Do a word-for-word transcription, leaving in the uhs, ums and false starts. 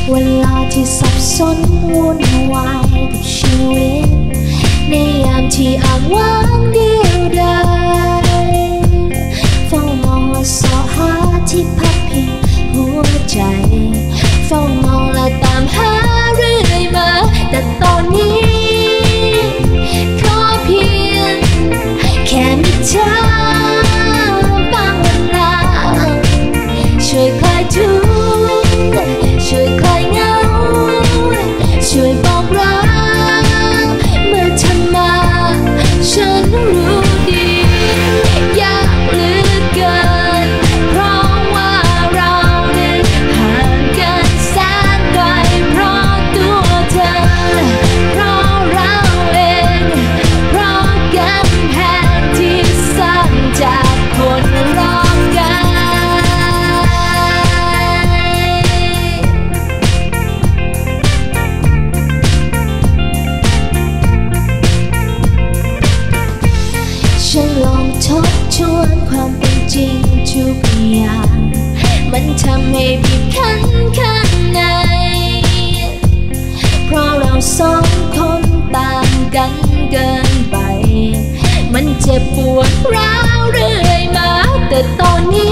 เวลาที่สับสนวุ่นวายกับชีวิตในยามที่อ้างว้างเดียวดายเฝ้ามองและสอหาที่พักพิงหัวใจเฝ้ามองและตามหาเรื่อยมาแต่ตอนนี้ขอเพียงแค่มีเธอบางเวลาช่วยคลายทุกข์ช่วยคลายเหงาช่วยบอกรักเมื่อเธอมาฉันรู้ดียากเหลือเกินเพราะว่าเรานั้นห่างกันแสนไกลเพราะตัวเธอเพราะเราเองเพราะกำแพงที่สร้างจากคนรอบกายฉันลองทบทวนความเป็นจริงทุกอย่างมันทำให้บีบคั้นข้างในเพราะเราสองคนต่างกันเกินไปมันเจ็บปวดร้าวเรื่อยมาแต่ตอนนี้